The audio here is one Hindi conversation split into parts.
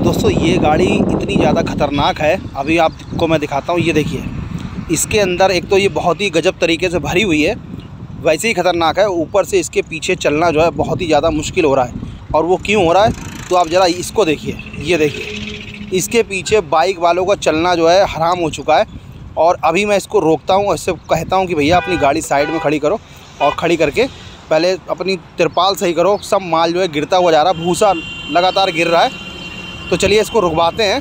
दोस्तों ये गाड़ी इतनी ज़्यादा ख़तरनाक है, अभी आपको मैं दिखाता हूँ। ये देखिए, इसके अंदर एक तो ये बहुत ही गजब तरीके से भरी हुई है, वैसे ही ख़तरनाक है। ऊपर से इसके पीछे चलना जो है बहुत ही ज़्यादा मुश्किल हो रहा है। और वो क्यों हो रहा है तो आप ज़रा इसको देखिए। ये देखिए, इसके पीछे बाइक वालों का चलना जो है हराम हो चुका है। और अभी मैं इसको रोकता हूँ, इससे कहता हूँ कि भैया अपनी गाड़ी साइड में खड़ी करो, और खड़ी करके पहले अपनी तिरपाल सही करो। सब माल जो है गिरता हुआ जा रहा है, भूसा लगातार गिर रहा है। तो चलिए इसको रुकवाते हैं।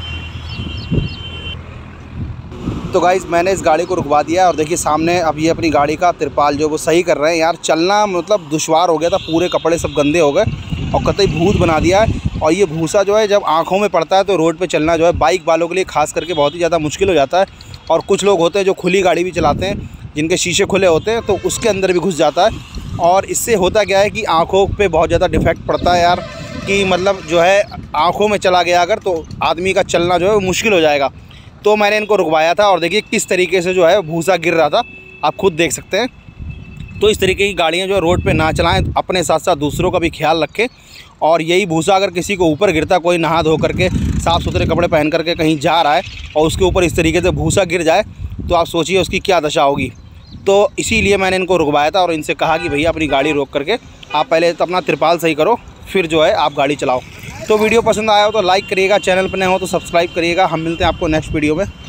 तो गाइज़ मैंने इस गाड़ी को रुकवा दिया और देखिए सामने अब ये अपनी गाड़ी का तिरपाल जो वो सही कर रहे हैं। यार चलना मतलब दुश्वार हो गया था, पूरे कपड़े सब गंदे हो गए और कतई भूत बना दिया है। और ये भूसा जो है जब आँखों में पड़ता है तो रोड पे चलना जो है बाइक वालों के लिए ख़ास करके बहुत ही ज़्यादा मुश्किल हो जाता है। और कुछ लोग होते हैं जो खुली गाड़ी भी चलाते हैं, जिनके शीशे खुले होते हैं, तो उसके अंदर भी घुस जाता है। और इससे होता क्या है कि आँखों पे बहुत ज़्यादा डिफेक्ट पड़ता है यार, कि मतलब जो है आँखों में चला गया अगर तो आदमी का चलना जो है वो मुश्किल हो जाएगा। तो मैंने इनको रुकवाया था और देखिए किस तरीके से जो है भूसा गिर रहा था, आप खुद देख सकते हैं। तो इस तरीके की गाड़ियाँ जो है रोड पे ना चलाएं, अपने साथ साथ दूसरों का भी ख्याल रखें। और यही भूसा अगर किसी को ऊपर गिरता, कोई नहा धो करके साफ़ सुथरे कपड़े पहन करके कहीं जा रहा है और उसके ऊपर इस तरीके से भूसा गिर जाए, तो आप सोचिए उसकी क्या दशा होगी। तो इसीलिए मैंने इनको रुकवाया था और इनसे कहा कि भैया अपनी गाड़ी रोक करके आप पहले तो अपना तिरपाल सही करो, फिर जो है आप गाड़ी चलाओ। तो वीडियो पसंद आया हो तो लाइक करिएगा, चैनल पर नए हो तो सब्सक्राइब करिएगा। हम मिलते हैं आपको नेक्स्ट वीडियो में।